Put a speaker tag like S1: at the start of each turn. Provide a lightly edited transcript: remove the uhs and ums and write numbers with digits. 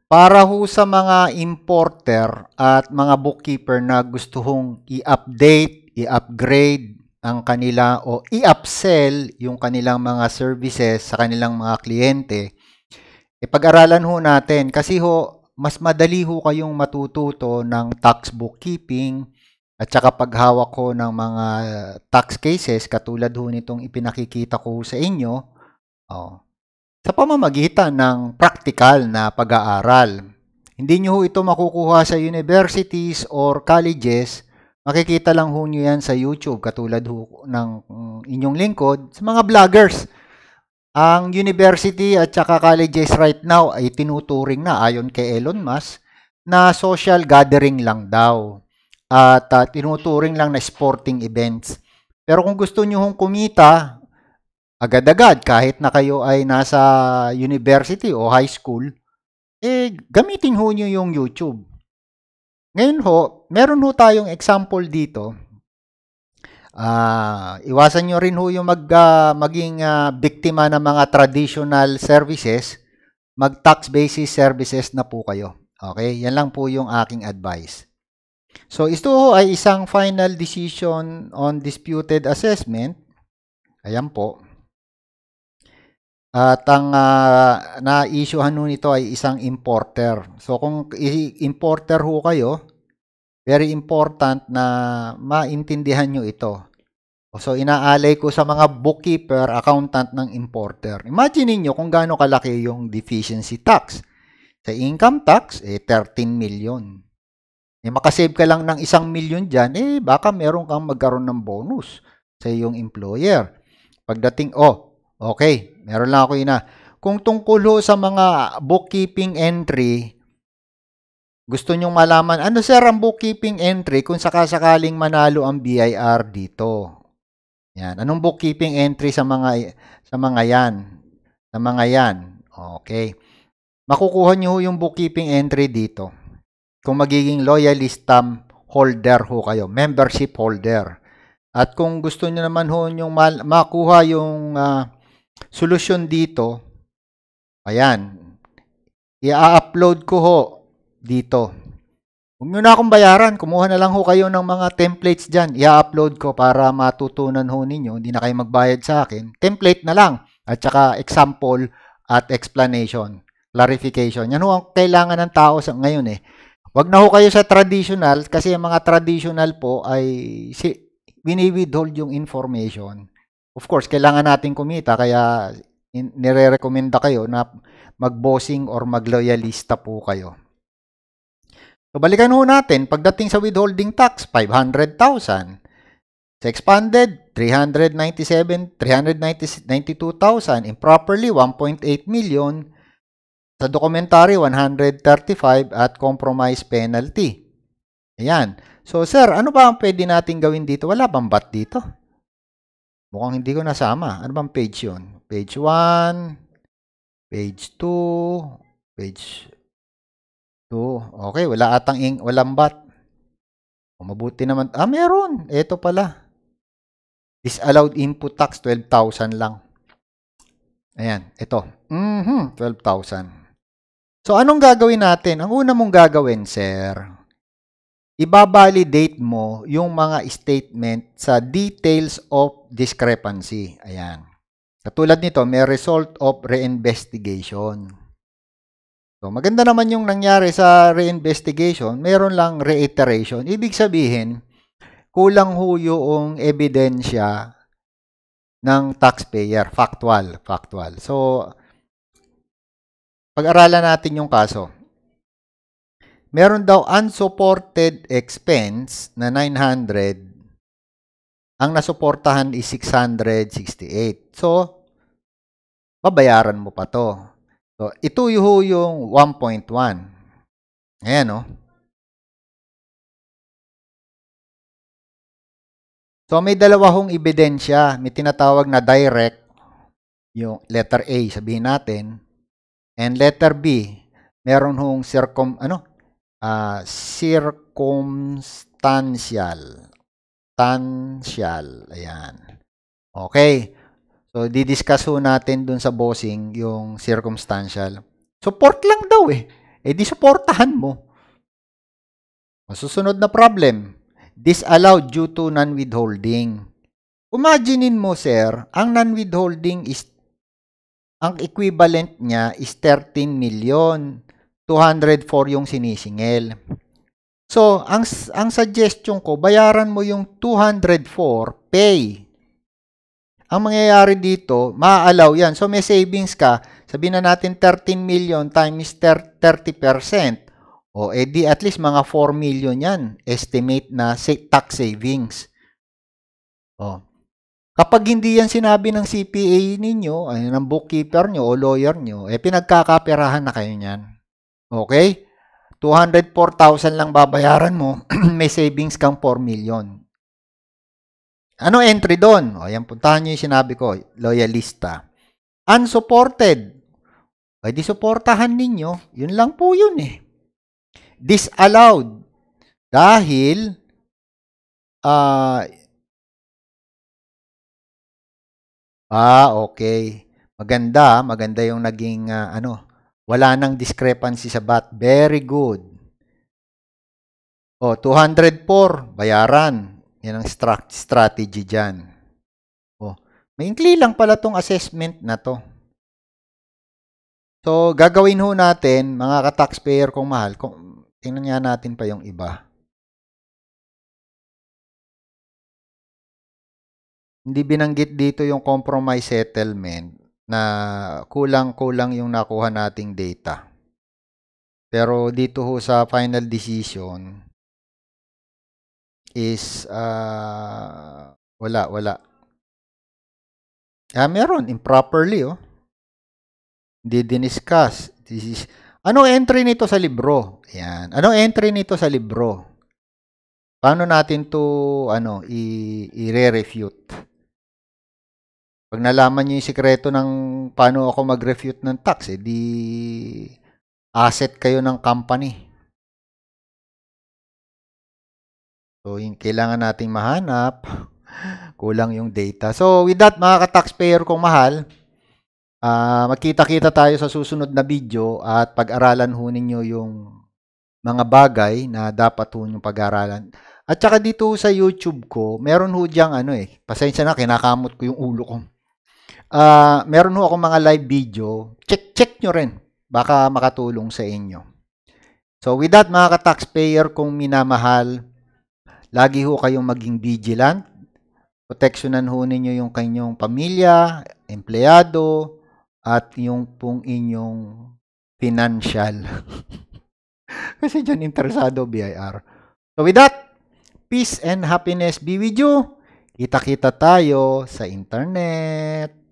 S1: Para ho sa mga importer at mga bookkeeper na gusto hong i-update, i-upgrade ang kanila o i-upsell yung kanilang mga services sa kanilang mga kliyente, pag-aralan ho natin kasi ho mas madali ho kayong matututo ng tax bookkeeping at saka paghawak ko ng mga tax cases katulad ho nitong ipinakikita ko sa inyo. Sa pamamagitan ng practical na pag-aaral. Hindi nyo ho ito makukuha sa universities or colleges. Makikita lang ho nyo yan sa YouTube katulad ho ng inyong lingkod sa mga vloggers. Ang university at saka colleges right now ay tinuturing na ayon kay Elon Musk na social gathering lang daw at tinuturing lang na sporting events. Pero kung gusto nyo hong kumita agad-agad kahit na kayo ay nasa university o high school, gamitin ho nyo yung YouTube. Ngayon ho, meron ho tayong example dito. Iwasan nyo rin ho yung maging biktima ng mga traditional services. Mag-tax basis services na po kayo. Okay? Yan lang po yung aking advice. So, ito ho ay isang final decision on disputed assessment. Ayan po. At ang na-issuehan ho nito ay isang importer. So, kung importer ho kayo, very important na maintindihan nyo ito. So, inaalay ko sa mga bookkeeper, accountant ng importer. Imagine niyo kung gaano kalaki yung deficiency tax. Sa income tax, 13 million. Makasave ka lang ng 1 million dyan, baka meron kang magkaroon ng bonus sa iyong employer. Pagdating, okay, meron lang ako kung tungkol ho sa mga bookkeeping entry, gusto nyong malaman, ano sir ang bookkeeping entry kung sakasakaling manalo ang BIR dito? Yan. Anong bookkeeping entry sa mga yan? Sa mga yan. Okay. Makukuha nyo yung bookkeeping entry dito. Kung magiging loyalist holder ho kayo, membership holder. At kung gusto nyo naman ho yung makuha yung solusyon dito, ayan, i-upload ko ho dito. Huwag nyo na akong bayaran, kumuha na lang ho kayo ng mga templates dyan, i-upload ko para matutunan ho ninyo, hindi na kayo magbayad sa akin. Template na lang, at saka example at explanation, clarification. Yan ho ang kailangan ng tao sa ngayon Huwag na ho kayo sa traditional, kasi ang mga traditional po ay wini-withhold yung information. Of course, kailangan natin kumita, kaya nire-recommenda kayo na mag-bossing or mag-loyalista po kayo. So, balikan ho natin. Pagdating sa withholding tax, 500,000. Sa expanded, 392,000. Improperly, 1.8 million. Sa documentary, 135 at compromise penalty. Ayan. So, sir, ano ba ang pwede natin gawin dito? Wala bang bat dito? Mukhang hindi ko nasama. Ano bang page yun? Page 1, page 2, page 2. Okay, wala atang walang bat. Mabuti naman. Meron. Ito pala. Disallowed input tax, 12,000 lang. Ayan, ito. 12,000. So, anong gagawin natin? Ang una mong gagawin, sir, ibabalidate mo yung mga statement sa details of discrepancy. Ayan. Katulad nito, may result of reinvestigation. So, maganda naman yung nangyari sa reinvestigation. Meron lang reiteration. Ibig sabihin, kulang ho yung ebidensya ng taxpayer. Factual. So, pag-aralan natin yung kaso. Meron daw unsupported expense na 900. Ang nasuportahan is 668. So, babayaran mo pa to. So, ito yung 1.1. Ayan, So, may dalawa hong ebidensya. May tinatawag na direct, yung letter A, sabihin natin. And letter B, meron hong circumstantial. Ayan. Okay. So, didiscuss ho natin dun sa bossing yung circumstantial. Support lang daw eh di suportahan mo. Masusunod na problem, disallowed due to non-withholding. Imaginein mo, sir, ang non-withholding is, ang equivalent niya is 13 million. 204 yung sinisingil. So, ang suggestion ko, bayaran mo yung 204, pay. Ang mangyayari dito, maa-allow yan. So, may savings ka. Sabihin na natin 13 million times 30%. O, edi at least mga 4 million yan. Estimate na tax savings. O. Kapag hindi yan sinabi ng CPA ninyo, ay ng bookkeeper nyo o lawyer nyo, eh pinagkakaperahan na kayo niyan. Okay? 204,000 lang babayaran mo, may savings kang 4 million. Ano entry doon? O, yan, puntahan nyo yung sinabi ko, loyalista. Unsupported. Ay, di suportahan ninyo. Yun lang po yun eh. Disallowed. Dahil, okay. Maganda yung naging, wala nang discrepancy sa BAT. Very good. O, 204, bayaran. Yan ang strategy dyan. O, maingli lang pala tong assessment na to. So, gagawin ho natin, mga ka-taxpayer kong mahal, tingnan nga natin pa yung iba. Hindi binanggit dito yung compromise settlement na kulang-kulang yung nakuha nating data. Pero dito ho sa final decision is wala. Meron improperly Hindi diniscuss. Anong entry nito sa libro? Ayan. Anong entry nito sa libro? Paano natin to i-re-refute? Pag nalaman niyo yung sikreto ng paano ako mag-refute ng tax, di asset kayo ng company. So, kailangan nating mahanap. Kulang yung data. So, with that, mga ka-taxpayer kong mahal, magkita-kita tayo sa susunod na video at pag-aralan ho ninyo yung mga bagay na dapat ho yung pag-aralan. At saka dito sa YouTube ko, meron ho diyang pasensya na, kinakamot ko yung ulo ko. Meron ho akong mga live video. Check nyo rin. Baka makatulong sa inyo. So with that, mga ka-taxpayer kong minamahal, lagi ho kayong maging vigilant. Proteksyonan ho ninyo yung kanyang pamilya, empleyado, at yung pong inyong financial. Kasi dyan interesado BIR. So with that, peace and happiness be with you. Kita-kita tayo sa internet.